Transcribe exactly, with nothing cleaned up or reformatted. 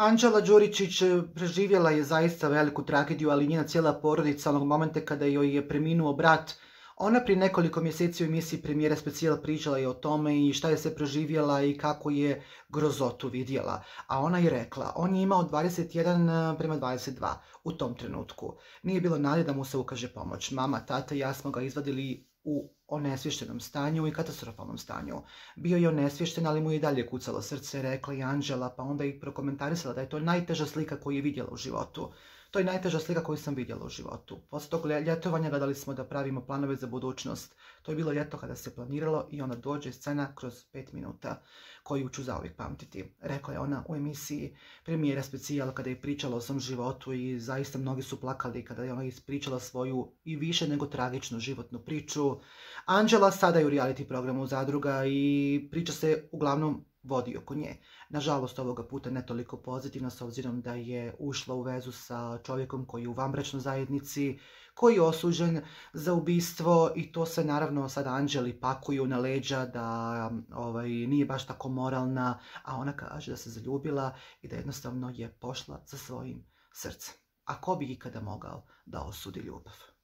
Anđela Đuričić preživjela je zaista veliku tragediju, ali njena cijela porodica onog momenta kada joj je preminuo brat. Ona prije nekoliko mjeseci u emisiji Premijera specijal pričala je o tome i šta je se preživjela i kako je grozotu vidjela. A ona je rekla, on je imao dvadeset jedan prema dvadeset dva u tom trenutku. Nije bilo nade da mu se ukaže pomoć. Mama, tata i ja smo ga izvadili u onesvještenom stanju i katastrofalnom stanju. Bio je onesvješten, ali mu je i dalje kucalo srce, rekla je Anđela, pa onda i prokomentarisala da je to najteža slika koju je vidjela u životu. To je najteža slika koju sam vidjela u životu. Posle tog ljetovanja gledali smo da pravimo planove za budućnost. To je bilo ljeto kada se planiralo i onda dođe scena kroz pet minuta koju ću zauvijek pamtiti. Rekla je ona u emisiji Premijera specijal kada je pričala o svom životu i zaista mnogi su plakali kada je ona ispričala svoju i više nego tragičnu životnu priču. Anđela sada je u reality programu Zadruga i priča se uglavnom vodi oko nje. Nažalost, ovoga puta ne toliko pozitivno, s obzirom da je ušla u vezu sa čovjekom koji je u vanbračnoj zajednici, koji je osuđen za ubistvo i to se naravno sada Anđeli pakuju na leđa da ovaj, nije baš tako moralna, a ona kaže da se zaljubila i da jednostavno je pošla za svojim srcem. A ko bi ikada mogao da osudi ljubav?